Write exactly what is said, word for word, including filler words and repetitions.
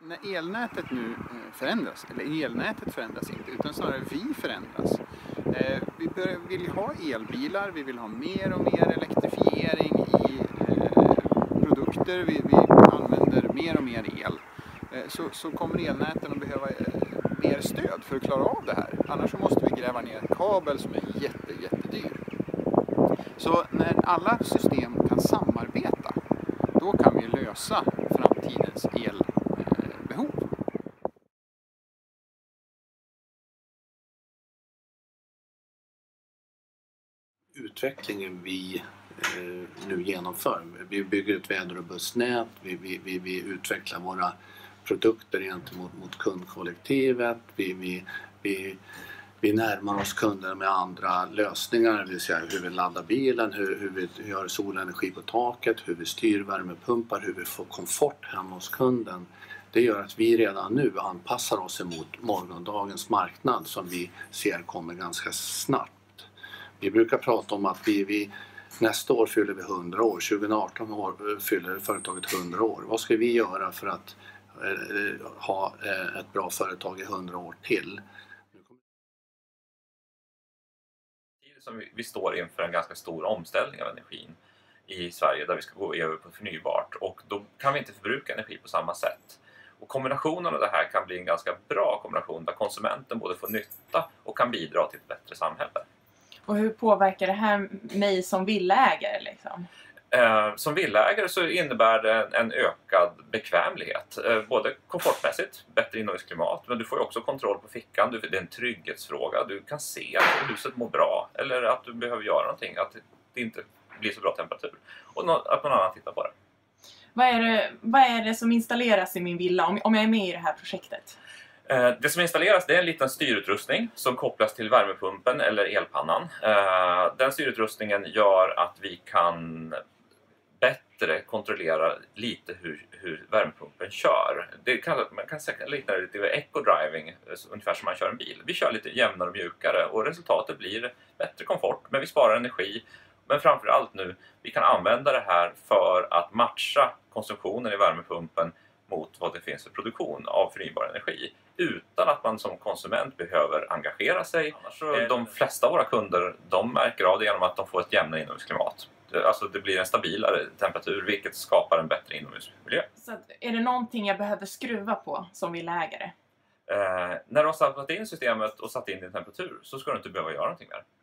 När elnätet nu förändras, eller elnätet förändras inte, utan snarare vi förändras. Vi vill ha elbilar, vi vill ha mer och mer elektrifiering i produkter, vi, vi använder mer och mer el. Så, så kommer elnäten att behöva mer stöd för att klara av det här. Annars så måste vi gräva ner en kabel som är jätte, jättedyr. Så när alla system kan samarbeta, då kan vi lösa framtidens elbehov. Utvecklingen vi eh, nu genomför. Vi bygger ett väderrobust nät, vi, vi, vi, vi utvecklar våra produkter gentemot mot kundkollektivet, vi, vi, vi, vi närmar oss kunder med andra lösningar, det vill säga hur vi laddar bilen, hur, hur vi gör solenergi på taket, hur vi styr värmepumpar, hur vi får komfort hemma hos kunden. Det gör att vi redan nu anpassar oss emot morgondagens marknad som vi ser kommer ganska snabbt. Vi brukar prata om att vi, vi nästa år fyller vi hundra år, tjugo arton år fyller företaget hundra år. Vad ska vi göra för att eh, ha eh, ett bra företag i hundra år till? Som vi, vi står inför en ganska stor omställning av energin i Sverige där vi ska gå över på förnybart, och då kan vi inte förbruka energi på samma sätt. Och kombinationen av det här kan bli en ganska bra kombination där konsumenten både får nytta och kan bidra till ett bättre samhälle. Och hur påverkar det här mig som villaägare liksom? Eh, som villaägare så innebär det en ökad bekvämlighet. Eh, både komfortmässigt, bättre inomhusklimat, men du får ju också kontroll på fickan. Du, det är en trygghetsfråga. Du kan se att huset mår bra eller att du behöver göra någonting. Att det inte blir så bra temperatur. Och no, att någon annan tittar på det. Vad är det, vad är det som installeras i min villa om, om jag är med i det här projektet? Det som installeras, det är en liten styrutrustning som kopplas till värmepumpen eller elpannan. Den styrutrustningen gör att vi kan bättre kontrollera lite hur, hur värmepumpen kör. Det kan, man kan likna det lite vid eco-driving, ungefär som man kör en bil. Vi kör lite jämnare och mjukare och resultatet blir bättre komfort, men vi sparar energi. Men framförallt nu, vi kan använda det här för att matcha konsumtionen i värmepumpen mot vad det finns för produktion av förnybar energi utan att man som konsument behöver engagera sig. Annars, de flesta av våra kunder, de märker av det genom att de får ett jämnare inomhusklimat. Alltså det blir en stabilare temperatur, vilket skapar en bättre inomhusmiljö. Så är det någonting jag behöver skruva på som villaägare? Eh, när du har satt in systemet och satt in din temperatur så ska du inte behöva göra någonting mer.